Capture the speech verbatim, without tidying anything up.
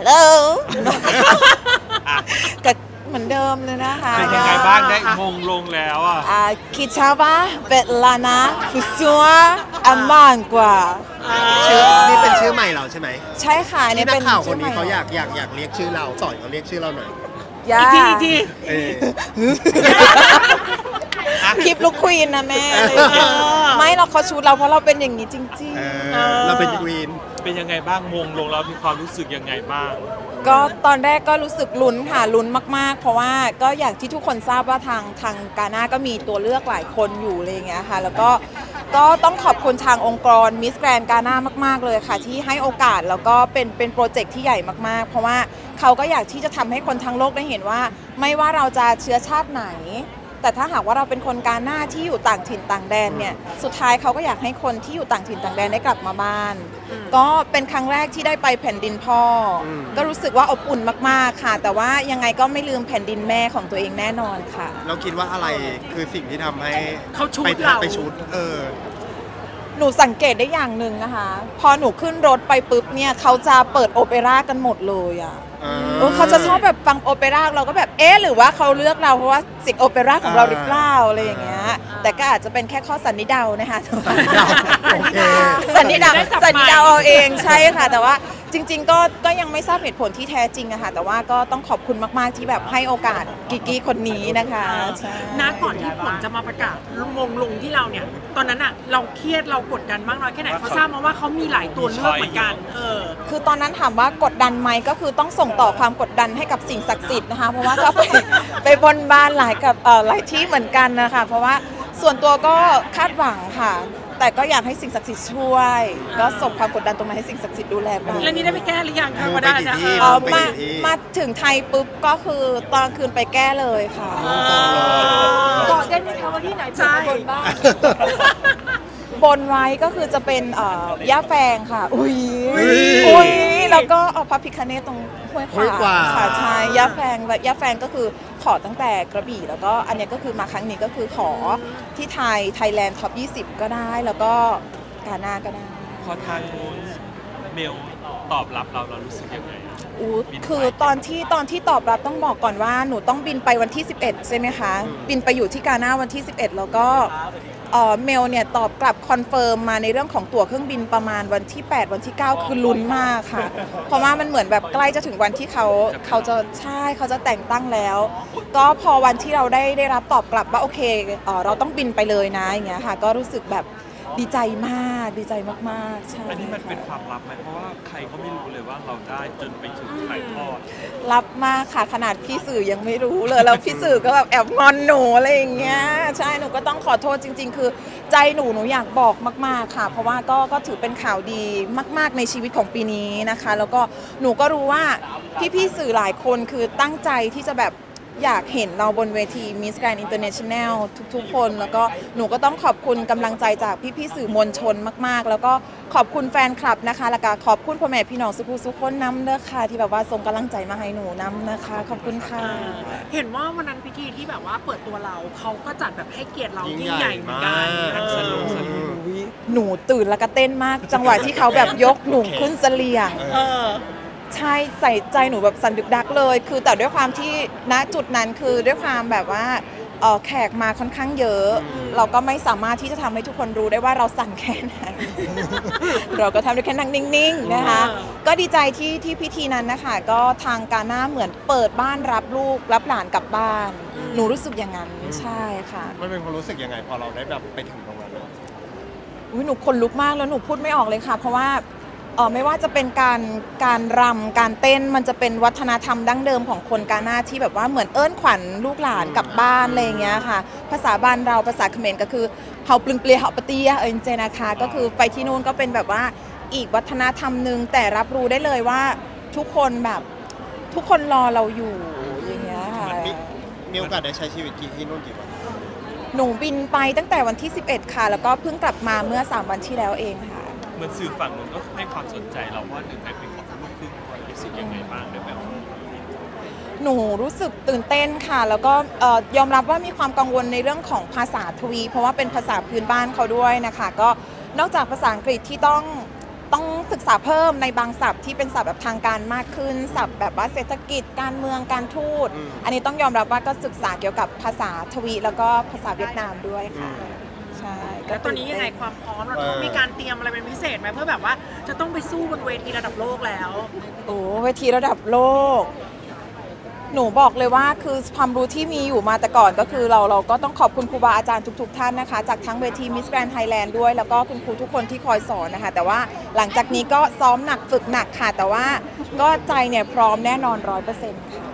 Hello ก็เหมือนเดิมเลยนะคะเป็นยังไงบ้างได้มงลงแล้วอ่ะ Kita Betlana Fusua Amangua ชื่อนี่เป็นชื่อใหม่เราใช่ไหมใช่ค่ะนี่เป็นนักข่าวคนนี้เขาอยากอยากอยากเรียกชื่อเราสอนเขาเรียกชื่อเราหน่อยอีกทีอีกทีคลิปลูกควีนนะแม่ไม่เราเขาชูเราเพราะเราเป็นอย่างนี้จริงๆเราเป็นควีนเป็นยังไงบ้างมงลงแล้วมีความรู้สึกยังไงบ้างก็ตอนแรกก็รู้สึกลุ้นค่ะลุ้นมากๆเพราะว่าก็อย่างที่ทุกคนทราบว่าทางทางกาน่าก็มีตัวเลือกหลายคนอยู่อะไรอย่างเงี้ยค่ะแล้วก็ก็ต้องขอบคุณทางองค์กรมิสแกรนด์กาน่ามากๆเลยค่ะที่ให้โอกาสแล้วก็เป็นเป็นโปรเจกต์ที่ใหญ่มากๆเพราะว่าเขาก็อยากที่จะทำให้คนทั้งโลกได้เห็นว่าไม่ว่าเราจะเชื้อชาติไหนแต่ถ้าหากว่าเราเป็นคนกาน่าที่อยู่ต่างถิ่นต่างแดนเนี่ยสุดท้ายเขาก็อยากให้คนที่อยู่ต่างถิ่นต่างแดนได้กลับมาบ้านก็เป็นครั้งแรกที่ได้ไปแผ่นดินพ่อก็รู้สึกว่าอบอุ่นมากๆค่ะแต่ว่ายังไงก็ไม่ลืมแผ่นดินแม่ของตัวเองแน่นอนค่ะเราคิดว่าอะไรคือสิ่งที่ทำให้เขาชุดเราไปชุดเออหนูสังเกตได้อย่างหนึ่งนะคะพอหนูขึ้นรถไปปุ๊บเนี่ยเขาจะเปิดโอเปร่ากันหมดเลยอ่ะเขาจะชอบแบบฟังโอเปร่าเราก็แบบเอ๊ะหรือว่าเขาเลือกเราเพราะว่าเสียงโอเปร่าของเราหรือเปล่าอะไรอย่างเงี้ยแต่ก็อาจจะเป็นแค่ข้อสันนิษฐานนะคะสันนิษฐานสันนิษฐานเอาเองใช่ค่ะแต่ว่าจริงๆก็ก็ยังไม่ทราบเหตุผลที่แท้จริงอะค่ะแต่ว่าก็ต้องขอบคุณมากๆที่แบบให้โอกาสกิกกี้คนนี้นะคะณก่อนที่ผลจะมาประกาศมงลงที่เราเนี่ยตอนนั้นอะเราเครียดเรากดดันมากน้อยแค่ไหนเขาทราบมาว่าเขามีหลายตัวเลือกเหมือนกันเออคือตอนนั้นถามว่ากดดันไหมก็คือต้องส่งต่อความกดดันให้กับสิ่งศักดิ์สิทธิ์นะคะเพราะว่าก็ไปไปบนบานหลายกับเอ่อหลายที่เหมือนกันนะคะเพราะว่าส่วนตัวก็คาดหวังค่ะแต่ก็อยากให้สิ่งศักดิ์สิทธิ์ช่วยก็ส่งความกดดันตรงนั้นให้สิ่งศักดิ์สิทธิ์ดูแลบ้างแล้วนี่ได้ไปแก้หรือยังคะว่าได้นะอ๋อมามาถึงไทยปุ๊บก็คือตอนคืนไปแก้เลยค่ะบอกได้ไหมคะว่าที่ไหนจะบนบ้างบนไว้ก็คือจะเป็นย่าแฟงค่ะอุ้ยอุ้ยแล้วก็เอาพระพิฆเนศตรงห้วยขวางค่ะใช่ย่าแฟงแบบย่าแฟงก็คือขอตั้งแต่กระบี่แล้วก็อันนี้ก็คือมาครั้งนี้ก็คือขอที่ไทยไทยแลนด์ท็อปยี่สิบก็ได้แล้วก็กาน่าก็ได้พอทางนู้นเมลตอบรับเราเรารู้สึกยังไงอู้คือตอนที่ตอนที่ตอบรับต้องบอกก่อนว่าหนูต้องบินไปวันที่สิบเอ็ดใช่ไหมคะบินไปอยู่ที่กาน่าวันที่สิบเอ็ดแล้วก็เมลเนี่ยตอบกลับคอนเฟิร์มมาในเรื่องของตั๋วเครื่องบินประมาณวันที่แปดวันที่เก้าคือลุ้นมากค่ะเพราะว่ามันเหมือนแบบใกล้จะถึงวันที่เขาเขาจะใช่เขาจะแต่งตั้งแล้วก็พอวันที่เราได้ได้รับตอบกลับว่าโอเคเราต้องบินไปเลยนะอย่างเงี้ยค่ะก็รู้สึกแบบดีใจมากดีใจมากๆใช่อันนี้มันเป็นความลับไหมเพราะว่าใครก็ไม่รู้เลยว่าเราได้จนไปถึงถ่ายทอดลับมากค่ะขนาดพี่สื่อยังไม่รู้เลยแล้วพี่สื่อก็แบบแอบงอนหนูอะไรอย่างเงี้ยใช่หนูก็ต้องขอโทษจริงๆคือใจหนูหนูอยากบอกมากๆค่ะเพราะว่าก็ก็ถือเป็นข่าวดีมากๆในชีวิตของปีนี้นะคะแล้วก็หนูก็รู้ว่าพี่ๆสื่อหลายคนคือตั้งใจที่จะแบบอยากเห็นเราบนเวที Miss Grand International ทุกๆคนแล้วก็หนูก็ต้องขอบคุณกำลังใจจากพี่ๆสื่อมวลชนมากๆแล้วก็ขอบคุณแฟนคลับนะคะแล้วก็ขอบคุณพ่อแม่พี่น้องสุขุสุขคนน้ำเด้อค่ะที่แบบว่าส่งกำลังใจมาให้หนูน้ำนะคะขอบคุณค่ะเห็นว่าวันนั้นพิธีที่แบบว่าเปิดตัวเราเขาก็จัดแบบให้เกียรติเรายิ่งใหญ่เหมือนกันหนูตื่นแล้วก็เต้นมากจังหวะที่เขาแบบยกหนูขึ้นเสลี่ยงใช่ใส่ใจหนูแบบสั่นดึกดักเลยคือแต่ด้วยความที่ณจุดนั้นคือด้วยความแบบว่าแขกมาค่อนข้างเยอะเราก็ไม่สามารถที่จะทำให้ทุกคนรู้ได้ว่าเราสั่นแค่ไหนเราก็ทำได้แค่นั่งนิ่งๆนะคะก็ดีใจที่ที่พิธีนั้นนะคะก็ทางกาน่าเหมือนเปิดบ้านรับลูกรับหลานกลับบ้านหนูรู้สึกอย่างนั้นใช่ค่ะมันเป็นความรู้สึกยังไงพอเราได้แบบไปถึงตรงนั้นอุ้ยหนูขนลุกมากแล้วหนูพูดไม่ออกเลยค่ะเพราะว่าเออไม่ว่าจะเป็นการการรำการเต้นมันจะเป็นวัฒนธรรมดั้งเดิมของคนกาน่าที่แบบว่าเหมือนเอิ้นขวัญลูกหลานกลับบ้านอะไรอย่างเงี้ยค่ะภาษาบ้านเราภาษาเขมรก็คือเฮาปลึงเปลียเฮาปะเตียเอินเจนะคะก็คือไปที่นู่นก็เป็นแบบว่าอีกวัฒนธรรมนึงแต่รับรู้ได้เลยว่าทุกคนแบบทุกคนรอเราอยู่อย่างเงี้ยค่ะมีโอกาสได้ใช้ชีวิตกี่ที่นู่นกี่วันหนูบินไปตั้งแต่วันที่สิบเอ็ดค่ะแล้วก็เพิ่งกลับมาเมื่อสามวันที่แล้วเองค่ะเหมือนสื่อฝั่งนู้นก็ให้ความสนใจเราว่าหนึ่งในเป็นของลูกครึ่งรู้สึกยังไงบ้างในแบบหนูรู้สึกตื่นเต้นค่ะแล้วก็ยอมรับว่ามีความกังวลในเรื่องของภาษาทวีเพราะว่าเป็นภาษาพื้นบ้านเขาด้วยนะคะก็นอกจากภาษาอังกฤษที่ต้องต้องศึกษาเพิ่มในบางศัพท์ที่เป็นศัพท์แบบทางการมากขึ้นศัพท์แบบว่าเศรษฐกิจการเมืองการทูตอันนี้ต้องยอมรับว่าก็ศึกษาเกี่ยวกับภาษาทวีแล้วก็ภาษาเวียดนามด้วยค่ะใช่แล้วตอนนี้ยังไงความพร้อมเราต้องมีการเตรียมอะไรเป็นพิเศษไหมเพื่อแบบว่าจะต้องไปสู้บนเวทีระดับโลกแล้วโอ้เวทีระดับโลกหนูบอกเลยว่าคือความรู้ที่มีอยู่มาแต่ก่อนก็คือเราเราก็ต้องขอบคุณครูบาอาจารย์ทุกๆท่านนะคะจากทั้งเวที Miss Grand Thailand ด้วยแล้วก็คุณครูทุกคนที่คอยสอนนะคะแต่ว่าหลังจากนี้ก็ซ้อมหนักฝึกหนักค่ะแต่ว่าก็ใจเนี่ยพร้อมแน่นอนร้อยเปอร์เซ็นต์ค่ะ